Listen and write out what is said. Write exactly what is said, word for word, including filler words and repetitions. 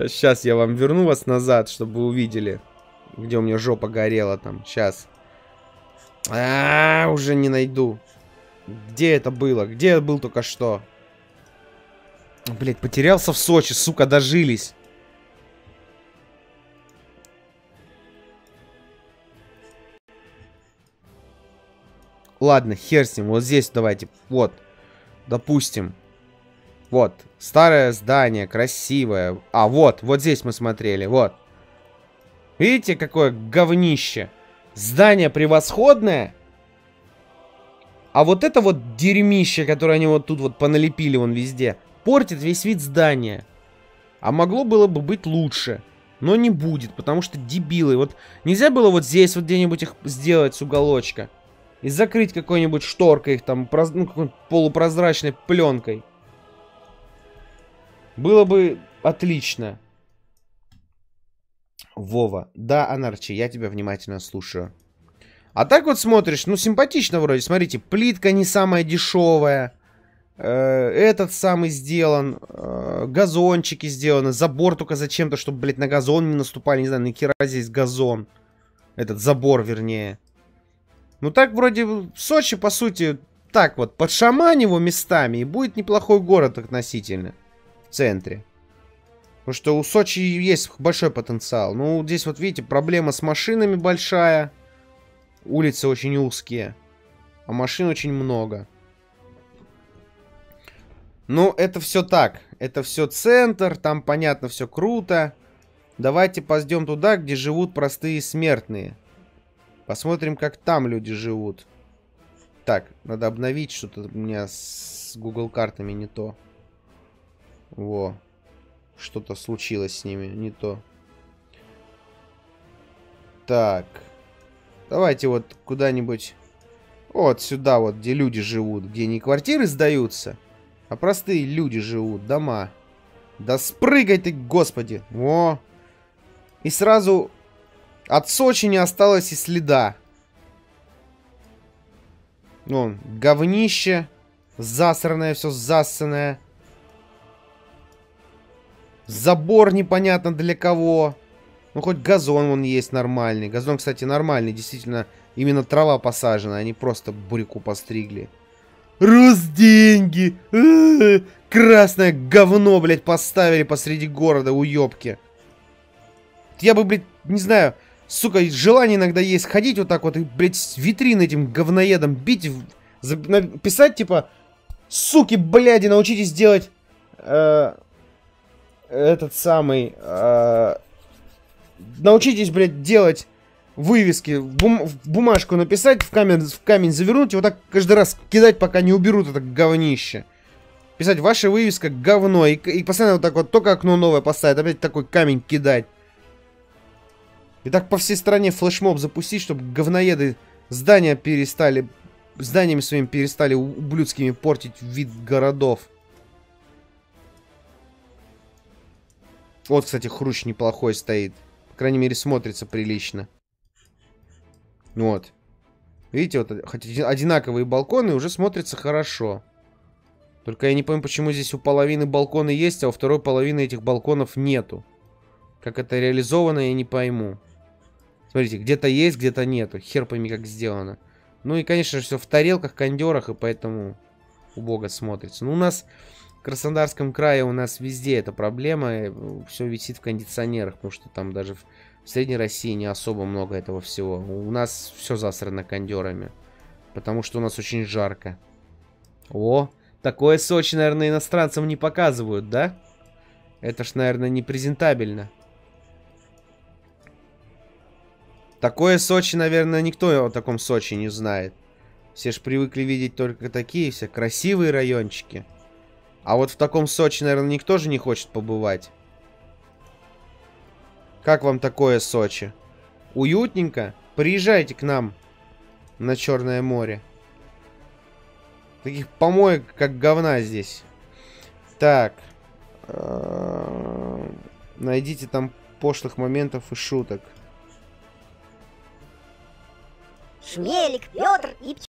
Сейчас я вам верну вас назад, чтобы вы увидели, где у меня жопа горела там. Сейчас. А, уже не найду. Где это было? Где я был только что? Блять, потерялся в Сочи, сука, дожились. Ладно, хер с ним. Вот здесь давайте. Вот. Допустим. Вот. Старое здание, красивое. А, вот. Вот здесь мы смотрели. Вот. Видите, какое говнище? Здание превосходное. А вот это вот дерьмище, которое они вот тут вот поналепили вон везде, портит весь вид здания. А могло было бы быть лучше. Но не будет, потому что дебилы. Вот нельзя было вот здесь вот где-нибудь их сделать с уголочка. И закрыть какой-нибудь шторкой их там, ну, какой-нибудь полупрозрачной пленкой. Было бы отлично. Вова. Да, Анарчи, я тебя внимательно слушаю. А так вот смотришь, ну симпатично вроде. Смотрите, плитка не самая дешевая. Э, этот самый сделан. Э, газончики сделаны. Забор только зачем-то, чтобы, блядь, на газон не наступали. Не знаю, на хера здесь газон. Этот забор, вернее. Ну так вроде в Сочи, по сути, так вот, подшамань его местами. И будет неплохой город относительно. В центре. Потому что у Сочи есть большой потенциал. Ну, здесь вот видите, проблема с машинами большая. Улицы очень узкие. А машин очень много. Ну, это все так. Это все центр. Там, понятно, все круто. Давайте пойдем туда, где живут простые смертные. Посмотрим, как там люди живут. Так, надо обновить. Что-то у меня с Google картами не то. Во. Что-то случилось с ними. Не то. Так. Давайте вот куда-нибудь. Вот сюда вот, где люди живут. Где не квартиры сдаются, а простые люди живут. Дома. Да спрыгай ты, господи. Во. И сразу от Сочи не осталось и следа. Вон, говнище. Засранное, все засранное. Забор непонятно для кого. Ну, хоть газон вон есть нормальный. Газон, кстати, нормальный. Действительно, именно трава посажена. Они просто буряку постригли. Рост деньги. А-а-а. Красное говно, блядь, поставили посреди города, уёбки. Я бы, блядь, не знаю, сука, желание иногда есть ходить вот так вот и, блядь, с витрины этим говноедом бить. Писать, типа, суки, бляди, научитесь делать... Э этот самый... Э научитесь, блядь, делать вывески. В, бум в бумажку написать, в камень, в камень завернуть и вот так каждый раз кидать, пока не уберут это говнище. Писать, ваша вывеска говно. И, и постоянно вот так вот, только окно новое поставить, опять такой камень кидать. И так по всей стране флешмоб запустить, чтобы говноеды здания перестали... Зданиями своими перестали ублюдскими портить вид городов. Вот, кстати, хрущ неплохой стоит. По крайней мере, смотрится прилично. Вот. Видите, вот хотя одинаковые балконы уже смотрятся хорошо. Только я не понимаю, почему здесь у половины балкона есть, а у второй половины этих балконов нету. Как это реализовано, я не пойму. Смотрите, где-то есть, где-то нету. Хер пойми, как сделано. Ну и, конечно же, все в тарелках, кондерах, и поэтому убого смотрится. Ну, у нас... В Краснодарском крае у нас везде эта проблема. Все висит в кондиционерах, потому что там даже в Средней России не особо много этого всего. У нас все засрано кондерами. Потому что у нас очень жарко. О, такое Сочи, наверное, иностранцам не показывают, да? Это ж, наверное, не презентабельно. Такое Сочи, наверное, никто о таком Сочи не знает. Все ж привыкли видеть только такие все красивые райончики. А вот в таком Сочи, наверное, никто же не хочет побывать. Как вам такое Сочи? Уютненько? Приезжайте к нам на Черное море. Таких помоек, как говна здесь. Так. Найдите там пошлых моментов и шуток. Шмелик, Петр и